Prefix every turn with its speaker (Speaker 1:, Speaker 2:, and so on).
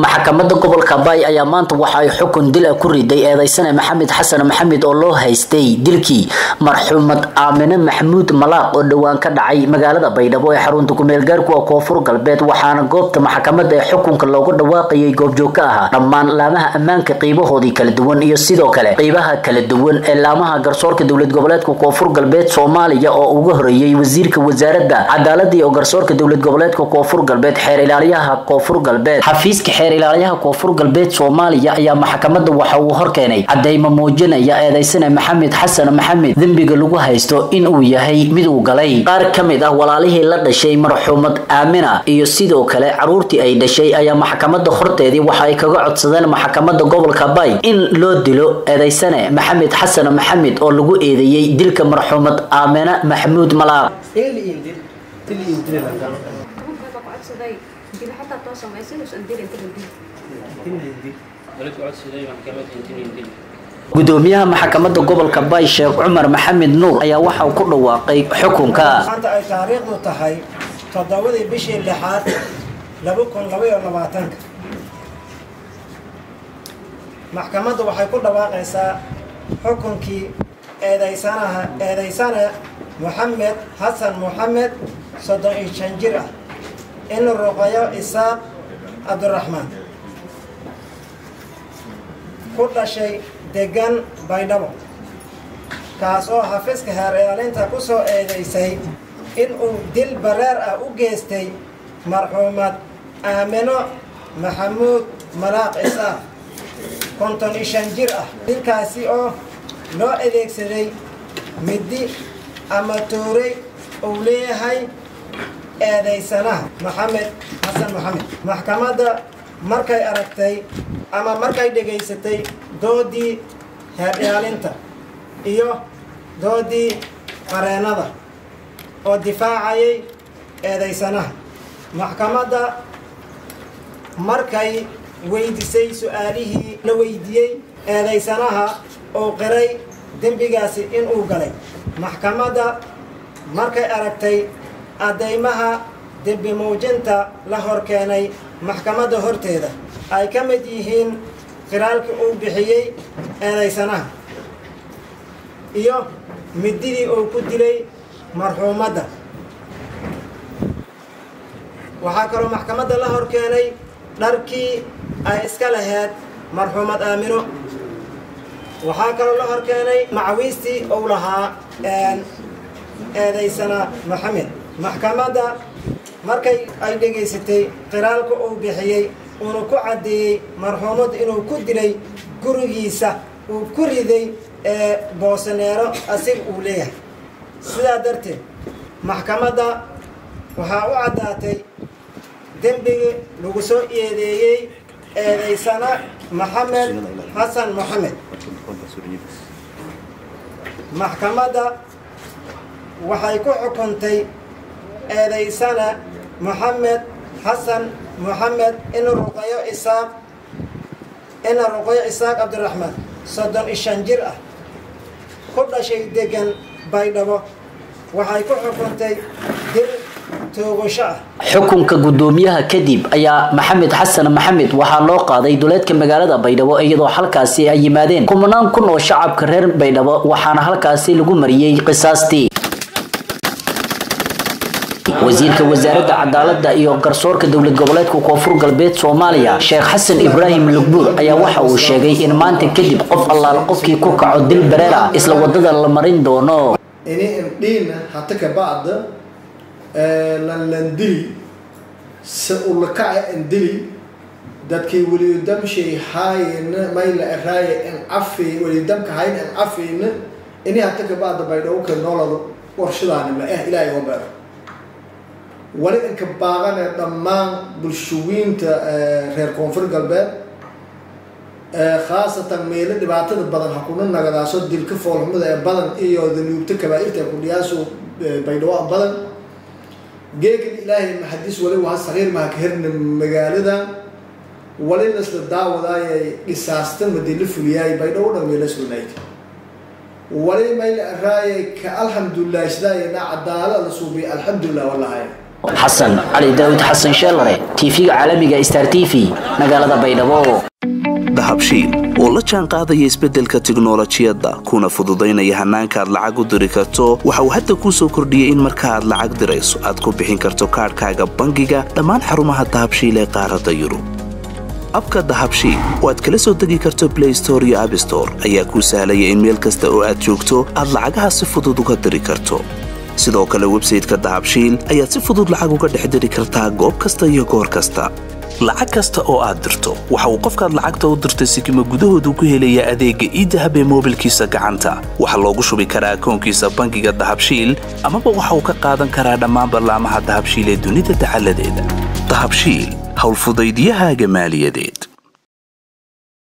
Speaker 1: maxkamadda gobolka Bay ayaa maanta waxa ay xukun dil ah ku riday eedeysane Maxamed Xasan Maxamed oo loo haystay dilkii marxuumad Aamina Maxamuud Malaaq oo dhawaan ka dhacay magaalada Baydhabo ee xarunta ku meel gaarku ah Koonfur Galbeed waxaana goobta maxkamadda ee xukunka loogu dhawaaqay goobjoog ka ah dhammaan laamaha ammaanka qaybahoodii kala duwan iyo sidoo kale qaybaha kala duwan ee laamaha garsoorka dawlad goboleedka Koonfur Galbeed Soomaaliya oo ugu horeeyay wasiirka wasaaradda cadaaladda iyo garsoorka dawlad goboleedka Koonfur Galbeed xeer ilaaliyaha Koonfur Galbeed xafiiska xeer ilaaliyaha Koonfur Galbeed Soomaaliya ayaa maxkamadda waxa uu horkeenay cadeymo muujinaya eedeysane Maxamed Xasan Maxamed dambiga lagu haysto in uu yahay mid uu galay qaar kamid ah walaalihii la dhashay marxuumad Aamina iyo sidoo kale caruurtii ay dhashay ayaa maxkamadda horteedii waxa ay kaga codsadeen maxkamadda gobolka Bay in loo dilo eedeysane Maxamed Xasan Maxamed oo lagu eedeeyay dilka marxuumad Aamina Maxamuud Malaaq
Speaker 2: حتى توصل ما يصيرش ندير
Speaker 1: gudoomiyaha maxkamadda gobolka Bay Sheekh Cumar Maxamed Nuur ayaa waxa uu ku dhawaaqay xukunka
Speaker 3: maanta ay taariikhdu tahay 7 bishii 6 2022 maxkamaddu waxay ku dhawaaqaysaa xukunkii eedeysane Maxamed Xasan Maxamed 35 jir ah إن الرقية إسحاق عبد الرحمن كل شيء دجان بيدمو كاسو حافظ كهريالين تكوسو إيديسي إن دل برر أو جستي مرحومة آمنة محمود ملاق إسحاق كنتن إشنجرة الكاسي أو لو إيديكسي مدي أماتوري أوليه هاي eedeysanaha Maxamed Xasan Maxamed maxkamadda markay aragtay ama markay dhageysatay doodii heeriyaalinta iyo doodii qareenada oo difaacayay eedeysanaha maxkamadda markay weydiisay su'aalihii la weydiiyay eedeysanaha oo qiray dambigaasi in uu galay maxkamadda markay aragtay adeymaha dambi muujinta la horkeenay maxkamadda horteeda ay ka mid yihiin qiraalkii uu bixiyay eedeysanaha iyo mididii uu ku dilay marxuumadda waxaa kaloo maxkamadda la horkeenay dharkii ay iska lahayd marxuumad Aamino waxaa kaloo la horkeenay macawiistii uu lahaa eedeysana Maxamed maxkamadda markay ay dhageysatay qiraalka uu bixiyay uu ku cadeeyay marxuumad inuu ku dilay gurigiisa uu ku riday boosaneero asig uu leeyahay sidaa darteed maxkamadda waxaa u cadaatay dambiga lagu soo eedeeyay eedeysana Maxamed Xasan Maxamed maxkamadda waxay ku xukuntay eedeysana Maxamed Xasan Maxamed in Ruqayo Isaaq Cabdiraxmaan 35 jir ah ku dhashay degan Baydhabo waxay ku xukuntay dil toogasho ah
Speaker 1: xukunka gudoomiyaha kadib ayaa Maxamed Xasan Maxamed waxa loo qaaday duleedka magaalada Baydhabo iyadoo halkaasi ay yimaadeen kumanaan kun oo shacabka reer Baydhabo waxaana halkaasi lagu mariyay qisaastii wasiirka wasaaradda cadaaladda iyo garsoorka dawlad goboleedka Koonfur Galbeed Soomaaliya Sheekh Xasan Ibraahim Lugbuur ayaa waxa uu sheegay in maanta kadib qof allaal qofkii ku kaco dil bareer ah isla wadada la marin doono
Speaker 4: inay hatta ka baad landili سأولك عندي dadkii wali damshay haayeen mayla raay in afi wali damka hayn in afina inay hata ka baad Baydhabo ka noolado warshadaan ma ilaahay oo bar wali in ka baaqana dhamaan bulshooyinta reer Koonfur Galbeed khaasatan meelo dhibaatada badan hakuna nagadaaso dilka foolxumada ee badan iyo danuubta kabaa'irta ku dhiyaaso Baydhabo badan geeg ilaahay maxadis wali waa sagiir ma ka hirna magaalada wali nasla daawadaay qisaasta madina fuliyay Baydhabo dhameela suunayd wali mayl raay ka alxamdulillah isdaayna cadaalad la suubi alxamdulillah wallahi
Speaker 1: xasan cali daawud xasan sheelare TV-ga caalamiga Star TV magaalada Baydhabo
Speaker 5: dahabshiil oo la jaan qaadaya isbeddelka tiknoolajiyadda kuna fududeynaya hanaanka aad lacag u diri karto waxa uu hadda kuu soo kordhiyey in marka aad lacag dirayso aad ku bixin karto kaarkaaga bangiga dhammaan xarumaha dahabshiil ee qaaradda Yurub abka dahabshiil oo aad kala soo degi karto Play Store iyo App Store ayaa kuu sahlaya in meel kasta oo aad joogto aad lacagaha si fudud uga diri karto sidoo kale website-ka dahabshiil ayaad si fudud lacag uga dhex diri kartaa goob kasta iyo goor kasta lacag kasta oo aad dirto waxa uu qofkaad lacagta u dirtay sikimo gudahoodu ku helayaa adeegga e-dahab ee moobilkiisa gacanta waxa loogu shubi karaa akoonkiisa bangiga dahabshiil amaba waxa uu ka qaadan karaa dhammaan barnaamijyada dahabshiil ee dunida taxalladeeda dahabshiil hawl fudaydiyahaaga maaliyadeed